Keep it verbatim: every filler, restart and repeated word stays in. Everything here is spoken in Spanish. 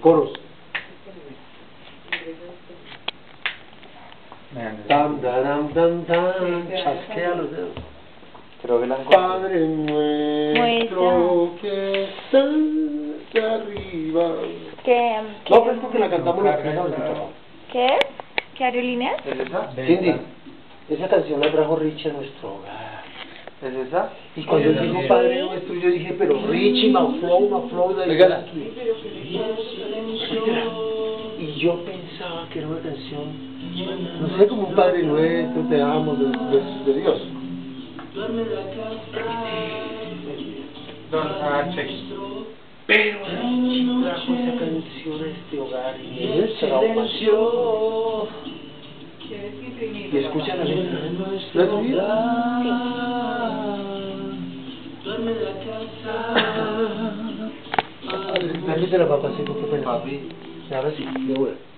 coros. Man, Tam, daram, tam, tam, chasquea los dedos. creo que la encontré. Padre nuestro que estás arriba. ¿Qué, No, pero es porque la cantamos la primera vez. ¿Qué es? ¿Qué aerolínea? ¿Es esa? Cindy, esa canción la trajo Richie a nuestro hogar. ¿Es esa? Y cuando él dijo Padre Nuestro, yo dije, pero Richie, Maflow, Maflow, de Oígala. Y yo pensaba que era una canción, no sé, como un Padre Nuestro, te amo, de, de, de Dios. Don H. Pero Richie trajo esa canción a este hogar y él se traumatizó. Y escucha la letra. ¿La has oído? Sí. Repite la papacito, qué pena. Papi. Ahora sí, de vuelta.